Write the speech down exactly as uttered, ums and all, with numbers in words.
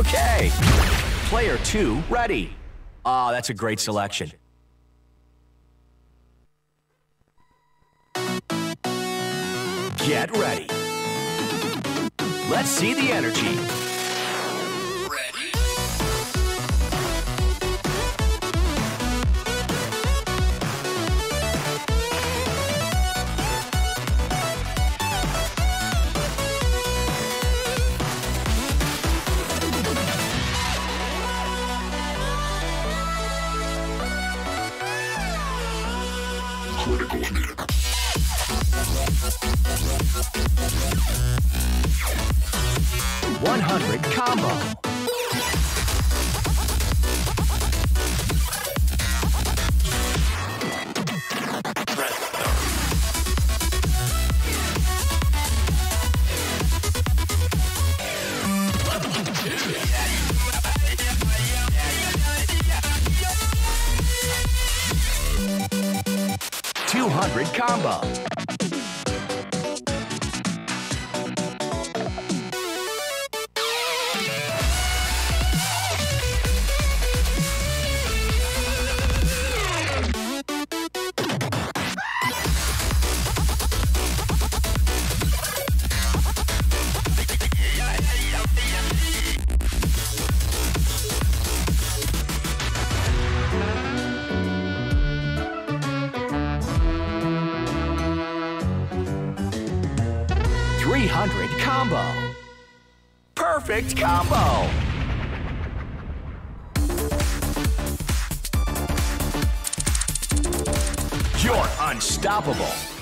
Okay. Player two, ready. Ah, that's a great selection. Get ready. Let's see the energy. Ready. Critical hit. one hundred combo. two hundred combo. three hundred combo. Perfect combo. You're unstoppable.